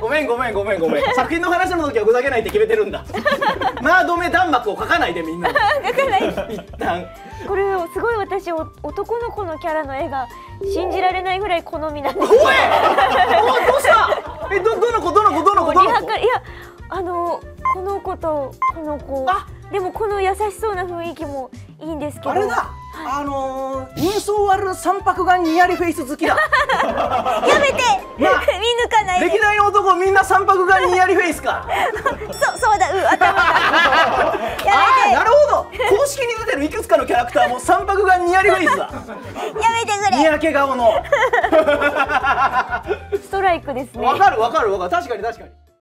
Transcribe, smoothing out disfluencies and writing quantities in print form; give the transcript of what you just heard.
ごめんごめんごめんごめん。作品の話の時はふざけないって決めてるんだ。まあ止め弾幕を書かないでみんな。 書かない一旦。 これすごい私男の子のキャラの絵が信じられないぐらい好みなんです。 おい。おいどうしたどの子どの子どの子どの子。 いやこの子とこの子。でもこの優しそうな雰囲気もいいんですけど。 あれだ。人相悪三白眼ニヤリフェイス好きだ。 やめて。見抜かないで。 歴代の男みんな三白眼ニヤリフェイスか。 そうだ頭が。やめて。 なるほど。公式に出てるいくつかのキャラクターも三白眼ニヤリフェイスだ。 やめてくれ。 にやけ顔の。 ストライクですね。 わかる確かに。